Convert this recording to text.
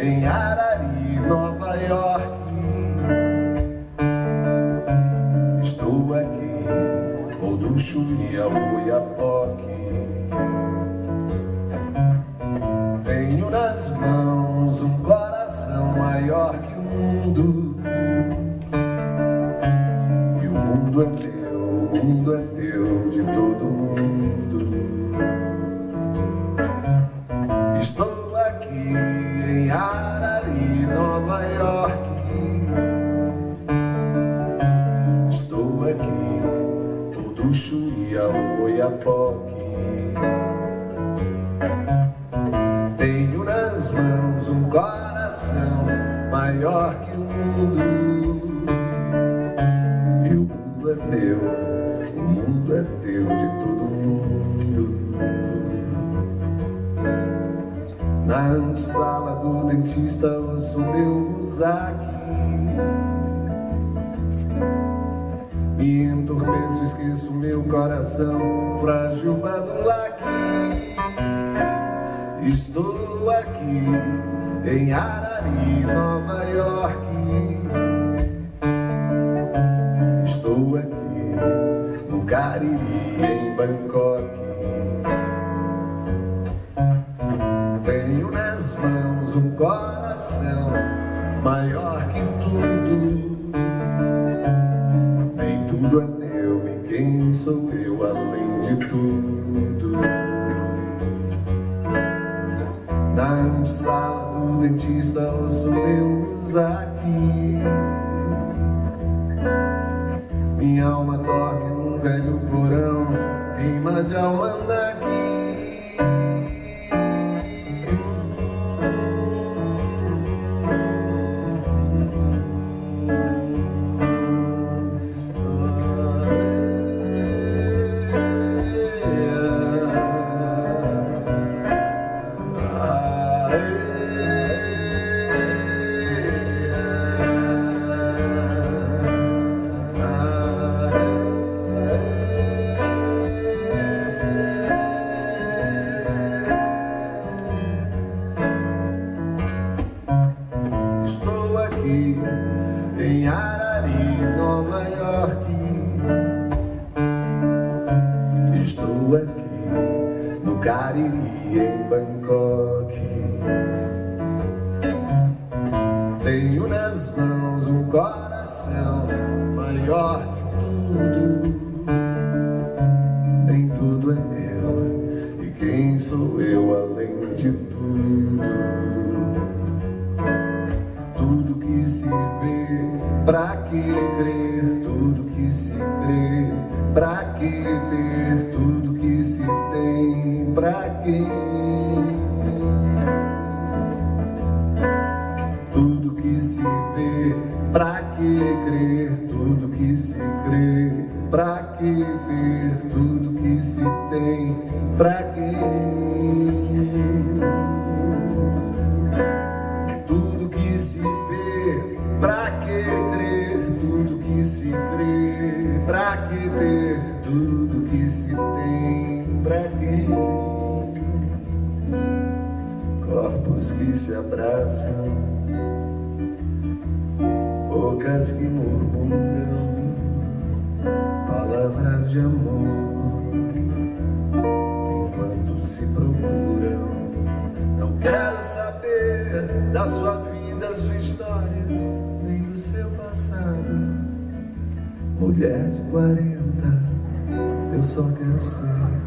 em Arari, Nova York. Estou aqui, Oduxuria, Oiapoque. Tenho nas mãos um coração maior que o mundo. E o mundo é teu, de todo mundo. Estou aqui em Arari, Nova York. Estou aqui, Oduxuria, Oiapoque. Tenho nas mãos um coração maior que o mundo. E o mundo é meu, o mundo é teu, de todo mundo. Na antessala do dentista ouço meu Muzaki. Me entorpeço, esqueço meu coração frágil, Badulaque. Estou aqui em Arari, Nova York. Estou aqui no Cariri, em Bangkok. Tenho nas mãos um coração maior que tudo. Nem tudo é meu, e quem sou eu além de tudo? Na antessala do dentista ouço meu Muzaki. Minha alma dorme num velho porão em Madialmanaki. Em Arari, Nova York. Estou aqui no Cariri, em Bangkok. Tenho nas mãos um coração maior que tudo. Nem tudo é meu, e quem sou eu além de tudo? Tudo que se vê, pra que crer? Tudo que se crê, pra que ter? Tudo que se tem, pra que? Tudo que se vê, pra que crer? Tudo que se crê, pra que ter? Tudo que se tem, pra que? Tudo que se vê, pra que crer? Tudo que se crê, pra que ter? Tudo que se tem, pra que? Corpos que se abraçam, bocas que murmuram palavras de amor enquanto se procuram. Não quero saber da sua vida, sua história, nem do seu passado. Mulher de 40, eu só quero ser